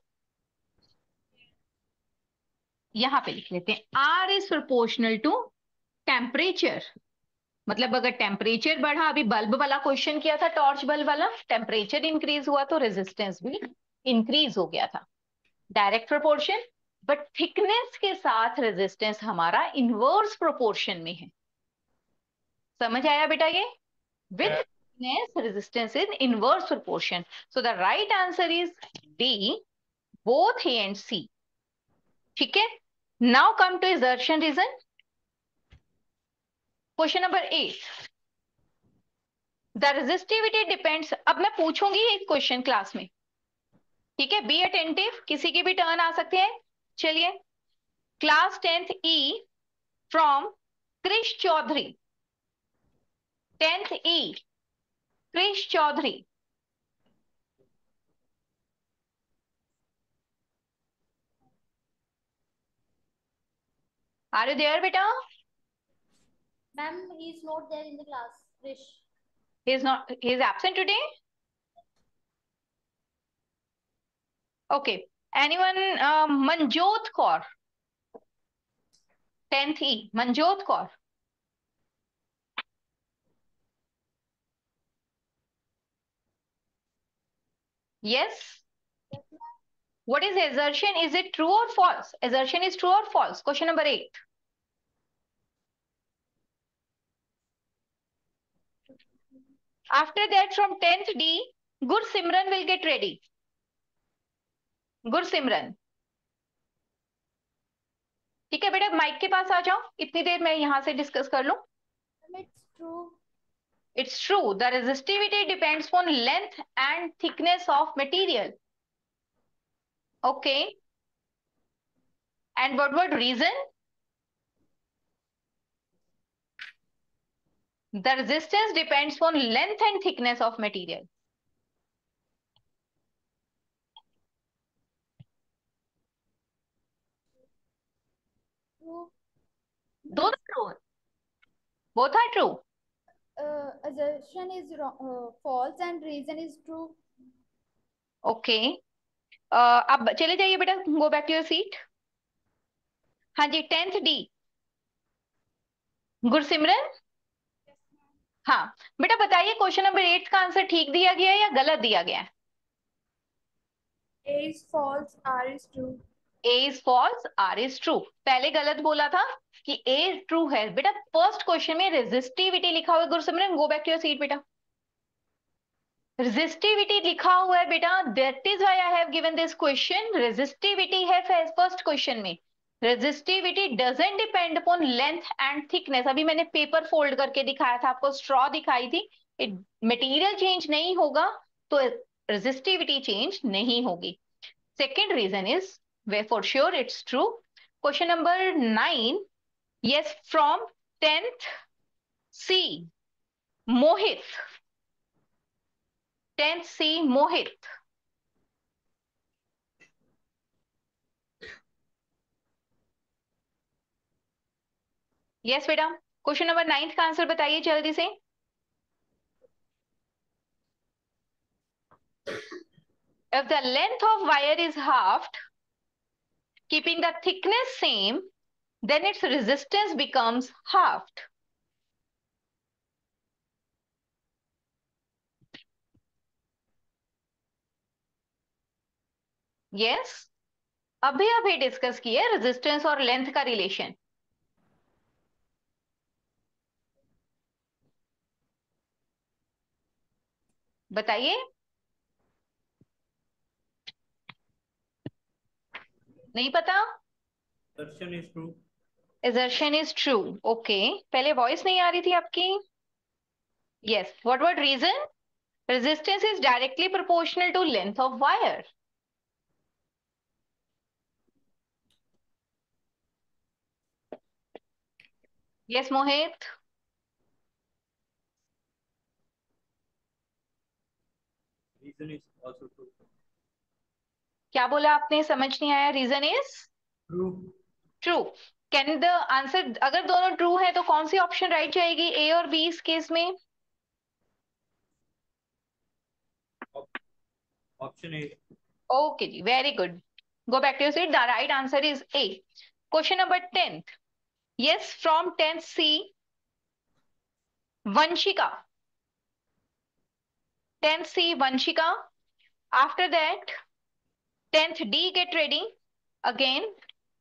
यहां पे लिख लेते हैं R is proportional to temperature। मतलब अगर टेम्परेचर बढ़ा, अभी बल्ब वाला क्वेश्चन किया था, टॉर्च बल्ब वाला, टेम्परेचर इंक्रीज हुआ तो रेजिस्टेंस भी इंक्रीज हो गया था, डायरेक्ट प्रोपोर्शन। बट थिकनेस के साथ रेजिस्टेंस हमारा इनवर्स प्रोपोर्शन में है। समझ आया बेटा ये? With thickness resistance in inverse proportion, so the right answer is D, both A and C. ठीक है, now come to exertion reason, question number eight, the resistivity depends. अब मैं पूछूंगी एक क्वेश्चन क्लास में, ठीक है, बी अटेंटिव, किसी की भी टर्न आ सकते हैं। चलिए, class tenth E from Krish Chaudhary, tenth E Krish Chaudhary. Are you there बेटा? Ma'am, he is not there in the class. Krish. He is not, he is absent today? Okay, anyone? uh, Manjot Kaur, tenth E, Manjot Kaur। Yes, what is assertion? Is it true or false? Assertion is true or false? Question number eight. After that, from tenth D, Gursimran will get ready. Gursimran. ठीक है बेटा, mic के पास आ जाओ, इतनी देर मैं यहां से discuss कर लूं. It's true. It's true. The resistivity depends on length and thickness of material. Okay. And what what reason? The resistance depends on length and thickness of material. True. Both are true. Both are true. Uh, assertion is wrong, uh, false and reason is true. Okay. Uh, अब चले जाइए बेटा, go back to your seat. हाँ जी, tenth D. Gursimran. हाँ बेटा बताइए, question number eight का answer ठीक दिया गया है या गलत दिया गया है? A is false, R is true. A is false, R is true. पहले गलत बोला था कि A ट्रू है. बेटा फर्स्ट क्वेश्चन में रेजिस्टिविटी लिखा हुआ है. Gursimran go back to your seat बेटा. रेजिस्टिविटी लिखा हुआ है बेटा, that is why I have given this question. Resistivity है फर्स्ट क्वेश्चन में. Resistivity doesn't depend upon length and thickness. अभी मैंने पेपर फोल्ड करके दिखाया था आपको, स्ट्रॉ दिखाई थी. मटेरियल चेंज नहीं होगा तो रेजिस्टिविटी चेंज नहीं होगी. Second reason is way for sure it's true. Question number nine. Yes, from tenth C Mohit. Tenth C Mohit. Yes बेटा, क्वेश्चन नंबर नाइन्थ का आंसर बताइए जल्दी से. If the length of wire is halved, keeping the thickness same, then its resistance becomes halved. Yes, अभी अभी discuss किए resistance और length का रिलेशन. बताइए. नहीं पता? Assertion is true. Assertion is true. Okay. पहले वॉइस नहीं आ रही थी आपकी. Yes. What what reason? Resistance is directly proportional to length of wire. Yes, Mohit. Reason is also true. क्या बोला आपने, समझ नहीं आया. Reason is True. True. Can the answer, अगर दोनों ट्रू है तो कौन सी ऑप्शन राइट जाएगी, ए और बी इस केस में? Option A. ओके जी, very good. Go back to your seat. The right answer is A. Question number tenth. Yes, from tenth C Vanshika. Tenth C Vanshika. After that tenth D get ready again.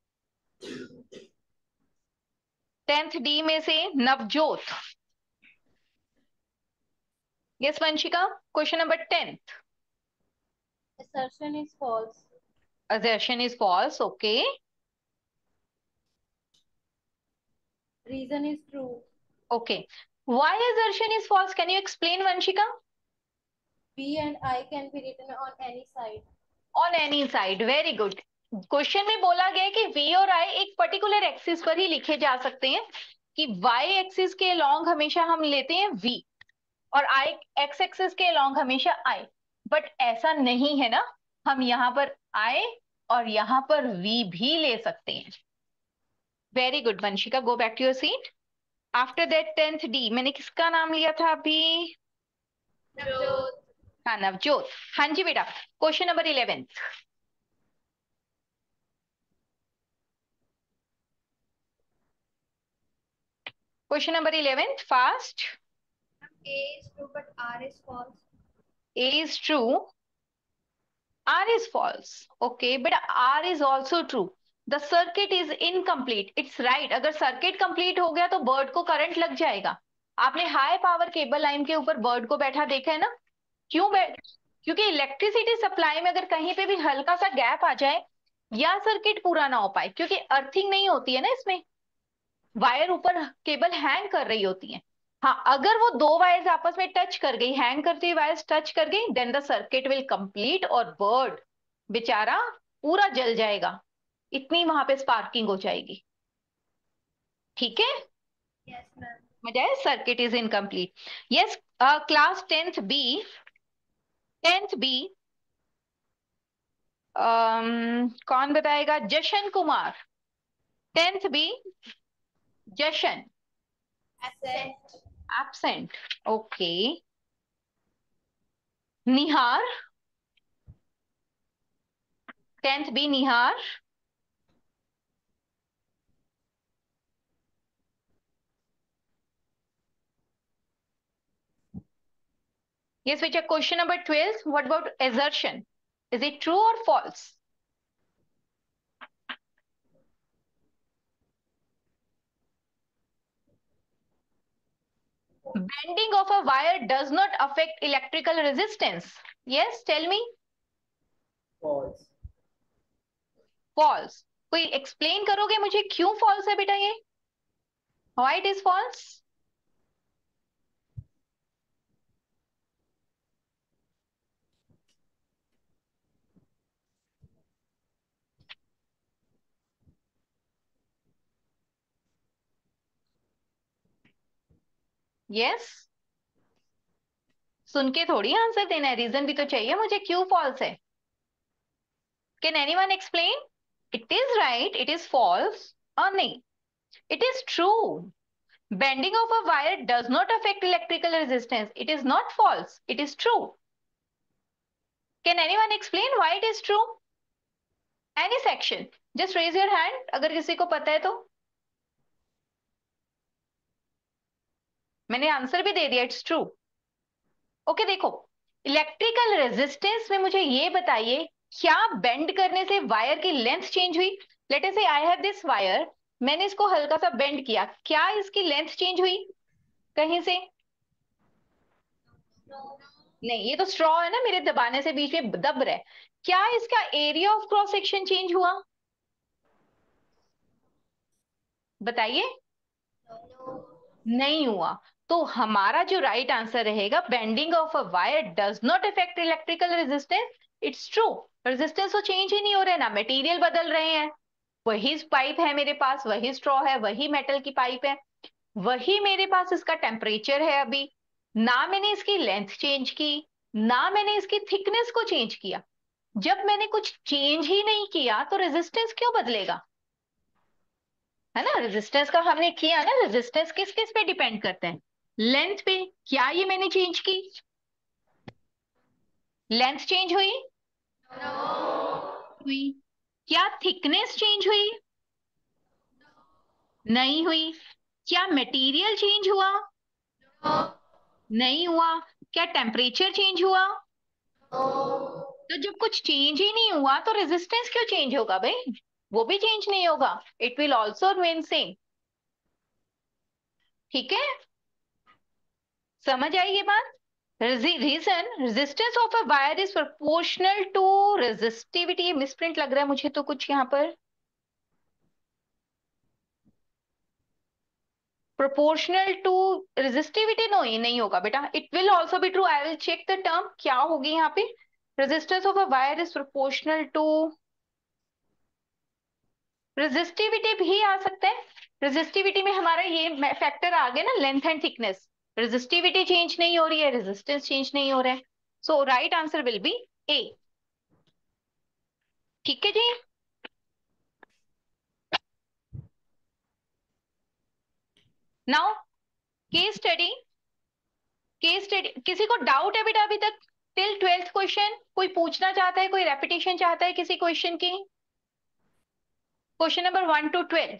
Tenth D में से Navjot. Yes Vanshika, question number tenth. Assertion is false. Assertion is false. Okay. Reason is true. Okay. Why assertion is false? Can you explain, Vanshika? V and I can be written on any side. On any side. Very good. Question में बोला गया है कि V और I एक particular axis पर ही लिखे जा सकते हैं, कि Y एक्सिस के लॉन्ग हमेशा हम लेते हैं V और I एक्स एक्सिस के लॉन्ग हमेशा I. बट ऐसा नहीं है ना, हम यहाँ पर I और यहाँ पर V भी ले सकते हैं. Very good Vanshika, go back to your seat. After that tenth D, मैंने किसका नाम लिया था अभी? नवजोत. हाँ नवजोत. हाँ जी बेटा, question number eleventh. Question number eleventh, fast. A is true but R is false. A is true, R is false. Okay, but R is also true. The circuit is incomplete. It's right. अगर circuit complete हो गया तो bird को current लग जाएगा. आपने high power cable line के ऊपर बर्ड को बैठा देखा है ना? क्यों बैठ क्योंकि इलेक्ट्रिसिटी सप्लाई में अगर कहीं पे भी हल्का सा गैप आ जाए या सर्किट पूरा ना हो पाए, क्योंकि अर्थिंग नहीं होती है ना इसमें, वायर ऊपर केबल हैंग कर रही होती है। हाँ, अगर वो दो वायर्स आपस में टच कर गई, हैंग करती हुई वायर्स टच कर गई, then the circuit will complete और बर्ड बेचारा पूरा जल जाएगा, इतनी वहां पे स्पार्किंग हो जाएगी। ठीक है, यस मैम। मजा है, circuit is incomplete. Yes, class tenth B, tenth B कौन बताएगा? Jashan Kumar, tenth B Jashan. Absent. Absent, okay. Nihar, tenth B Nihar. Yes, which are question number twelve. What about assertion? Is it true or false? Bending of a wire does not affect electrical resistance. Yes, tell me. False. False. कोई explain करोगे मुझे क्यों false है बेटा ये? Why it is false? Yes. सुन के थोड़ी answer देना है, रीजन भी तो चाहिए मुझे क्यों false है. Can anyone explain? It is right, it is false or नहीं? It is true. Bending of a wire does not affect electrical resistance. It is not false. It is true. Can anyone explain why it is true? Any section? Just raise your hand अगर किसी को पता है तो. मैंने answer भी दे दिया, इट्स ट्रू. ओके, देखो, इलेक्ट्रिकल रेजिस्टेंस में मुझे ये बताइए, क्या बेंड करने से वायर की लेंथ चेंज हुई? Let us see I have this wire, मैंने इसको हल्का सा बेंड किया, क्या इसकी लेंथ चेंज हुई कहीं से? नहीं, ये तो स्ट्रॉ है ना, मेरे दबाने से बीच में दब रहा है. क्या इसका area of cross section change हुआ? बताइए. नहीं हुआ. तो हमारा जो राइट right आंसर रहेगा, bending of a wire does not effect electrical resistance. It's true. Resistance तो चेंज ही नहीं हो रहा है ना, मटेरियल बदल रहे हैं. वही पाइप है मेरे पास, वही स्ट्रॉ है, वही मेटल की पाइप है, वही मेरे पास इसका टेम्परेचर है अभी. ना मैंने इसकी लेंथ चेंज की, ना मैंने इसकी थिकनेस को चेंज किया. जब मैंने कुछ चेंज ही नहीं किया तो रेजिस्टेंस क्यों बदलेगा? है ना, रेजिस्टेंस का हमने किया ना, रेजिस्टेंस किस किस पे डिपेंड करते हैं? लेंथ पे. क्या ये मैंने चेंज की? लेंथ चेंज हुई? हुई. क्या थिकनेस चेंज हुई? नहीं हुई. क्या मटेरियल चेंज हुआ? नहीं हुआ. क्या टेम्परेचर चेंज हुआ? तो जब कुछ चेंज ही नहीं हुआ तो रेजिस्टेंस क्यों चेंज होगा भाई? वो भी चेंज नहीं होगा, it will also remain same. ठीक है, समझ आई ये बात? Reason, resistance of a wire is proportional to resistivity. Misprint लग रहा है मुझे तो कुछ यहाँ पर. प्रोपोर्शनल टू रेजिस्टिविटी, नो ये नहीं होगा बेटा. It will also be true. I will check the term क्या होगी यहाँ पे. Resistance of a wire is proportional to resistivity भी आ सकता है. रेजिस्टिविटी में हमारा ये फैक्टर आ गया ना, length and thickness. Resistivity change नहीं हो रही है, रेजिस्टेंस चेंज नहीं हो रहा है. So right answer will be A. ठीक है जी. Now case study. Case study, किसी को डाउट है बेटा अभी तक टिल ट्वेल्थ क्वेश्चन? कोई पूछना चाहता है, कोई रेपिटेशन चाहता है किसी क्वेश्चन की? Question number one two twelve.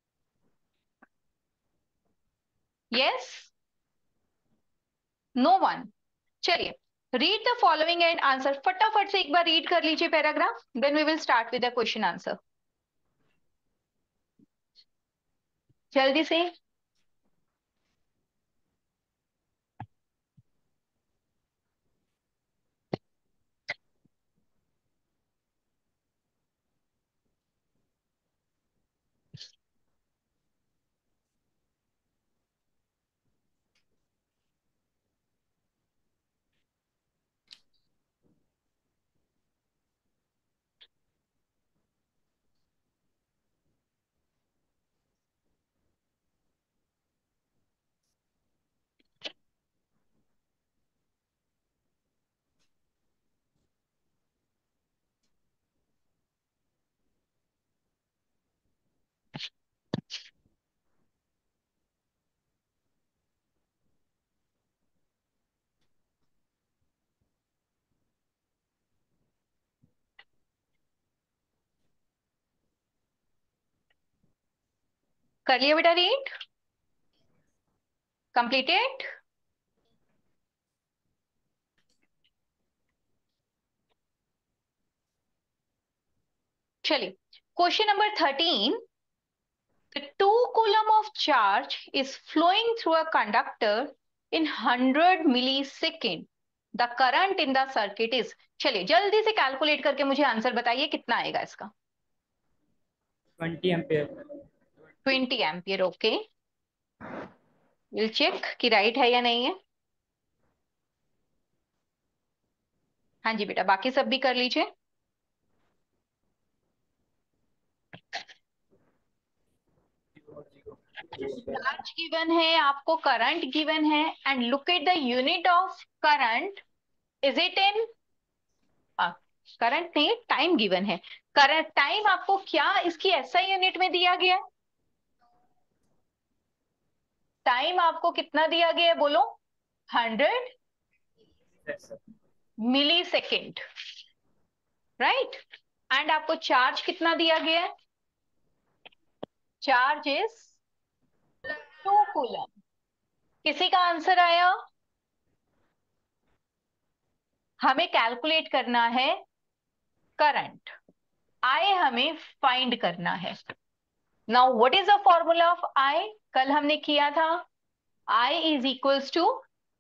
Yes, no one. चलिए, read the following and answer. फटाफट से एक बार रीड कर लीजिए paragraph, then we will start with the question answer. जल्दी से. कर लिया बेटा रीड? कंप्लीटेड? चलिए question number thirteen. The two coulomb of charge is flowing through a conductor in one hundred millisecond. The current in the circuit is. चलिए जल्दी से calculate करके मुझे आंसर बताइए कितना आएगा इसका. Twenty ampere. Twenty ampere. Okay, will check कि राइट है या नहीं है. हाँ जी बेटा, बाकी सब भी कर लीजिए. चार्ज गिवन है, आपको करंट गिवन है, and look at the unit of current. Is it in current? नहीं, टाइम गिवन है. करंट टाइम आपको क्या इसकी एसआई यूनिट में दिया गया? टाइम आपको कितना दिया गया है बोलो? Hundred milli second, right. And आपको चार्ज कितना दिया गया है? Charge is two coulomb. किसी का आंसर आया? हमें कैलकुलेट करना है करंट. आई हमें फाइंड करना है. Now what is the formula of I? कल हमने किया था I is equals to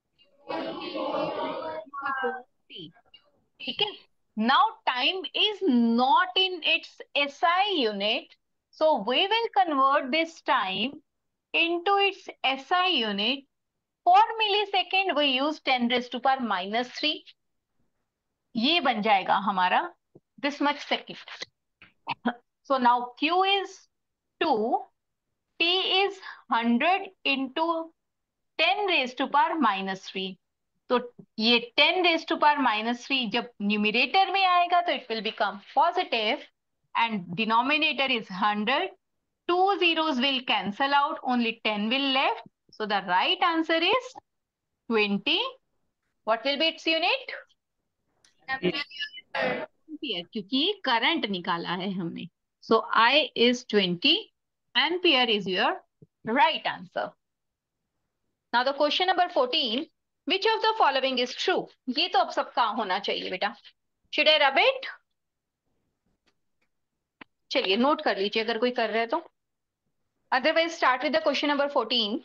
T. ठीक है. Now time is not in its SI unit, so we will convert this time into its S I unit. For millisecond we use ten raised to power minus three. ये बन जाएगा हमारा this much second. So now Q is two, T is one hundred into ten raised to power minus three. तो ये ten raised to power minus three जब numerator में आएगा तो it will become positive and denominator is one hundred. Two zeros will cancel out, only ten will left. So the right answer is twenty. What will be its unit? Ampere, क्योंकि current निकाला है हमने. So I is twenty. Ampere is your right answer. Now the question number fourteen. Which of the following is true? ये तो अब सबका होना चाहिए बेटा. Should I rub it? चलिए नोट कर लीजिए अगर कोई कर रहा है तो. Otherwise start with the question number fourteen.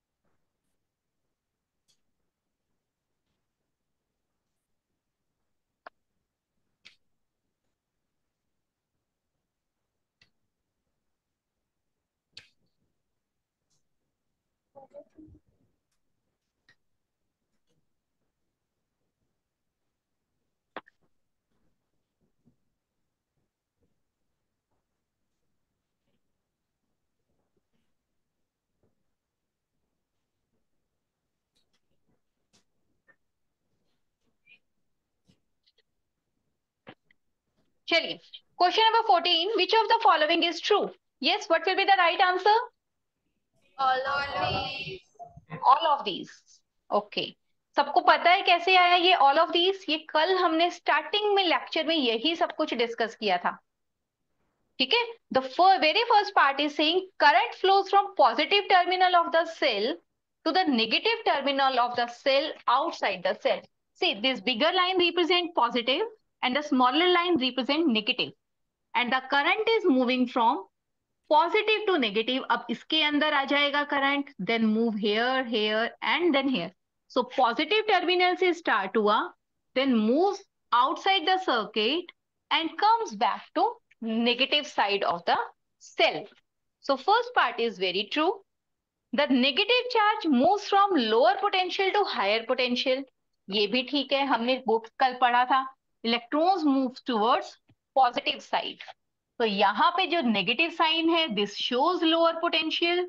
चलिए question number fourteen. Which of the following is true? Yes, what will be the right answer? All of these. All of these. Okay, सबको पता है कैसे आया ये ऑल ऑफ दीज? ये कल हमने स्टार्टिंग में लेक्चर में यही सब कुछ डिस्कस किया था. ठीक है. The very first part is saying current flows from positive terminal of the cell to the negative terminal of the cell outside the cell. See, this bigger line represent positive and the smaller line represent negative, and the current is moving from positive to negative. अब इसके अंदर आ जाएगा current, then move here, here and then here. So positive terminal से start हुआ, then moves outside the circuit and comes back to negative side of the cell. So first part is very true. The negative charge moves from lower potential to higher potential. ये भी ठीक है, हमने book कल पढ़ा था. Electrons move towards positive side. तो यहाँ पे जो negative sign है, this shows lower potential.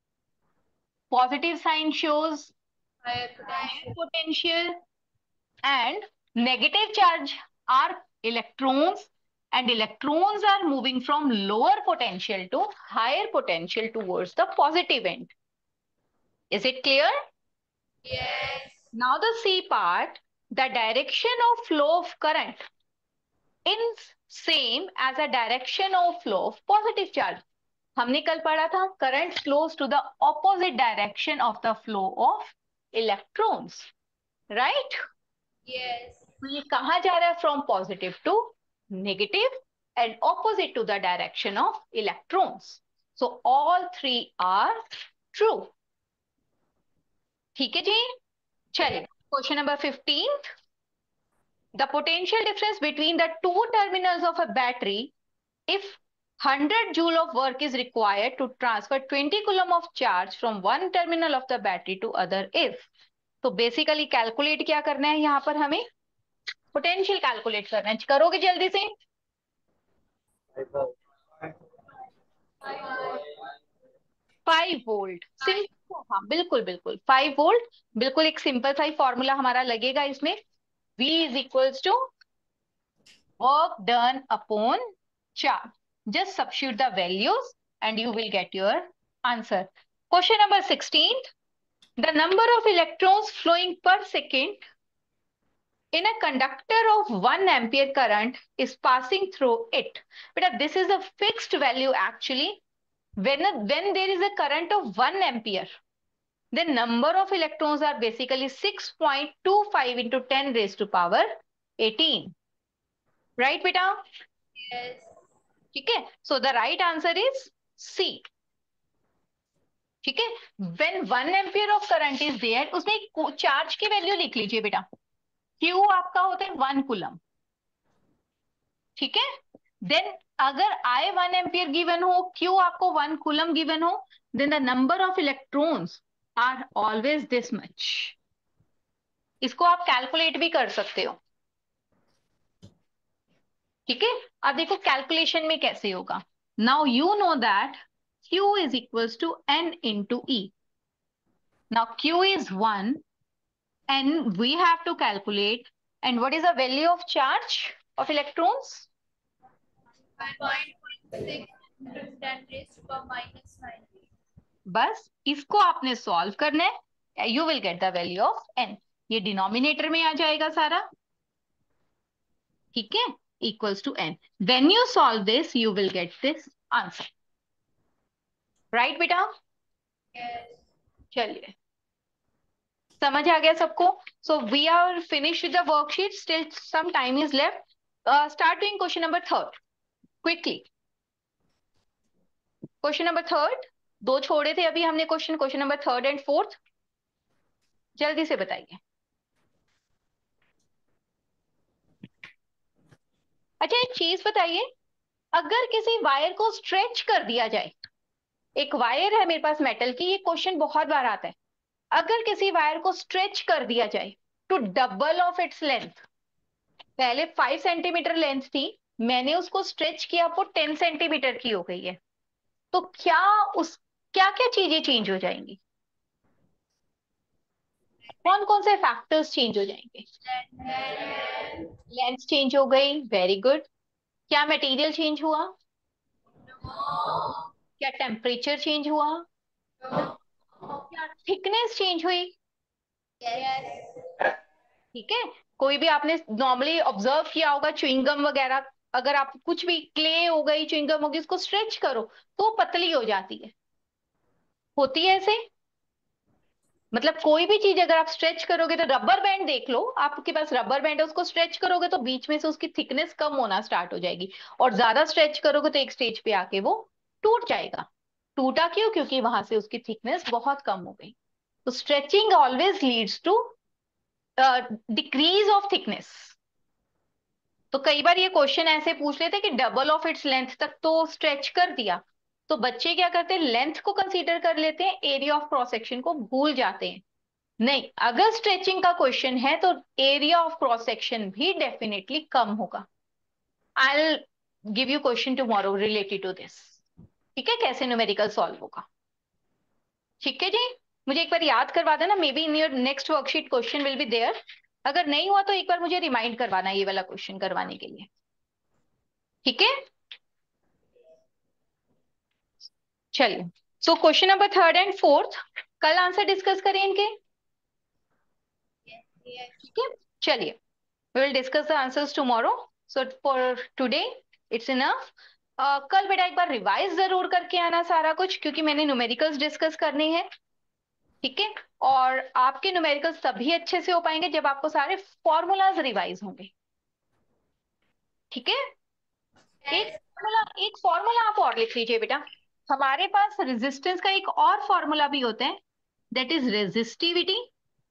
Positive sign shows Higher higher potential. potential. And negative charge are electrons, and electrons are moving from lower potential to higher potential towards the positive end. Is it clear? Yes. Now the C part, the direction of flow of current is same as a direction of flow of positive charge. हमने कल पढ़ा था current flows to the opposite direction of the flow of electrons, right? Yes. तो ये कहाँ जा रहा है? From positive to negative and opposite to the direction of electrons. So all three are true. ठीक है जी, चलिए question number fifteen. The potential difference between the two terminals of a battery if one hundred joule of work is required to transfer twenty coulomb of charge from one terminal of the battery to other if. तो basically calculate क्या करना है यहाँ पर? हमें potential calculate करना है. करोगे जल्दी से? Five volt simple. हाँ बिल्कुल बिल्कुल फाइव वोल्ट. बिल्कुल एक सिंपल सा ही फॉर्मूला हमारा लगेगा इसमें. V is equals to work done upon charge. Just substitute the values and you will get your answer. Question number sixteen. The number of electrons flowing per second in a conductor of one ampere current is passing through it. But this is a fixed value actually. When, a, when there is a current of one ampere, the number of electrons are basically six point two five into ten raised to power eighteen. Right, beta? Yes. ठीक है. So the right answer is C. ठीक है. When one ampere of current is there, उसमें एक charge की value लिख लीजिए बेटा. Q आपका होता है वन कुलम. ठीक है. देन अगर I वन एम्पियर गिवन हो, Q आपको वन कुलम गिवन हो, then the number of electrons are always this much. इसको आप कैलकुलेट भी कर सकते हो. ठीक है. अब देखो कैलकुलेशन में कैसे होगा. Now you know that Q is equals to N into E. Now Q is one and we have to calculate. And what is the value of charge of electrons? five point six into ten raised to power minus nine. बस इसको आपने solve करना है. You will get the value of N. ये denominator में आ जाएगा सारा. ठीक है. Equals to N. When you solve this you will get this answer. Right बेटा? Yes. चलिए समझ आ गया सबको. So we are finish with the worksheet. Still some time is left. Start doing question number third quickly. Question number third. दो छोड़े थे अभी हमने question. Question number third and fourth जल्दी से बताइए. अच्छा एक चीज बताइए. अगर किसी वायर को स्ट्रेच कर दिया जाए, एक वायर है मेरे पास मेटल की, ये क्वेश्चन बहुत बार आता है. अगर किसी वायर को स्ट्रेच कर दिया जाए to double of its length, पहले फाइव सेंटीमीटर लेंथ थी, मैंने उसको स्ट्रेच किया, वो टेन सेंटीमीटर की हो गई है, तो क्या उस क्या क्या चीजें चेंज हो जाएंगी? कौन कौन से फैक्टर्स चेंज हो जाएंगे? लेंथ चेंज हो गई. Very good. क्या मटेरियल चेंज हुआ? क्या टेम्परेचर चेंज हुआ? क्या थिकनेस चेंज हुई? Yes. ठीक है. कोई भी आपने नॉर्मली ऑब्जर्व किया होगा च्युइंगम वगैरह, अगर आप कुछ भी क्ले हो गई, च्युइंगम होगी, इसको स्ट्रेच करो तो पतली हो जाती है. होती है ऐसे. मतलब कोई भी चीज अगर आप स्ट्रेच करोगे, तो रबर बैंड देख लो, आपके पास रबर बैंड है, उसको स्ट्रेच करोगे तो बीच में से उसकी थिकनेस कम होना स्टार्ट हो जाएगी, और ज्यादा स्ट्रेच करोगे तो एक स्टेज पे आके वो टूट जाएगा. टूटा क्यों? क्योंकि वहां से उसकी थिकनेस बहुत कम हो गई. तो stretching always leads to decrease of thickness. तो कई बार ये क्वेश्चन ऐसे पूछ लेते कि डबल ऑफ इट्स लेंथ तक तो स्ट्रेच कर दिया, तो बच्चे क्या करते हैं? लेंथ को कंसीडर कर लेते हैं, एरिया ऑफ क्रॉस सेक्शन को भूल जाते हैं. नहीं, अगर स्ट्रेचिंग का क्वेश्चन है तो एरिया ऑफ क्रॉस सेक्शन भी डेफिनेटली कम होगा. I will give you question tomorrow related to this. ठीक है, कैसे न्यूमेरिकल सॉल्व होगा. ठीक है जी. मुझे एक बार याद करवा देना. Maybe in your next worksheet question will be there. अगर नहीं हुआ तो एक बार मुझे रिमाइंड करवाना ये वाला क्वेश्चन करवाने के लिए. ठीक है. चलिए. So question number third and fourth कल आंसर डिस्कस करें इनके. Yes. ठीक है. चलिए, we will discuss the answers tomorrow. So for today it's enough. uh, कल बेटा एक बार रिवाइज जरूर करके आना सारा कुछ, क्योंकि मैंने न्यूमेरिकल्स डिस्कस करने हैं, ठीक है। और आपके न्यूमेरिकल्स तभी अच्छे से हो पाएंगे जब आपको सारे फॉर्मूलाज रिवाइज होंगे, ठीक है। एक फॉर्मूला एक फॉर्मूला आप और लिख लीजिए बेटा। हमारे पास रेजिस्टेंस का एक और फॉर्मूला भी होता है, that is resistivity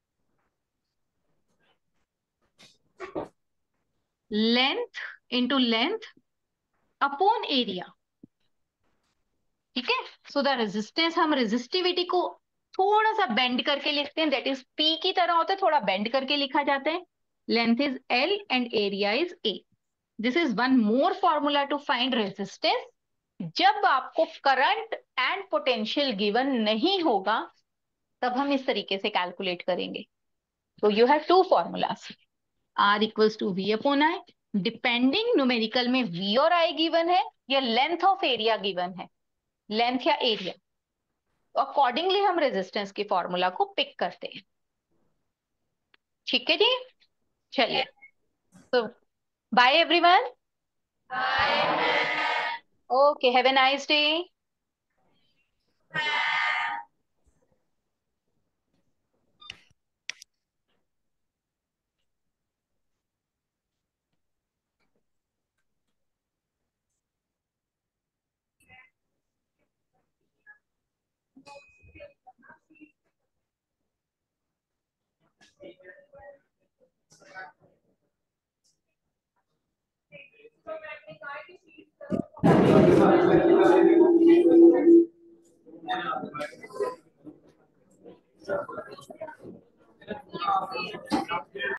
length into length upon area, ठीक है। सो द रेजिस्टेंस, हम रेजिस्टिविटी को थोड़ा सा बेंड करके लिखते हैं, दैट इज पी की तरह होता है, थोड़ा बेंड करके लिखा जाता है। Length is L and area is A. This is one more formula to find resistance. जब आपको करंट एंड पोटेंशियल गिवन नहीं होगा तब हम इस तरीके से कैलकुलेट करेंगे। तो you have two formulas, R equals to V upon I, depending numerical में वी और आई गिवन है या लेंथ ऑफ एरिया गिवन है, लेंथ या एरिया, तो अकॉर्डिंगली हम रेजिस्टेंस के फॉर्मूला को पिक करते हैं, ठीक है जी। चलिए, तो bye everyone, okay, have a nice day.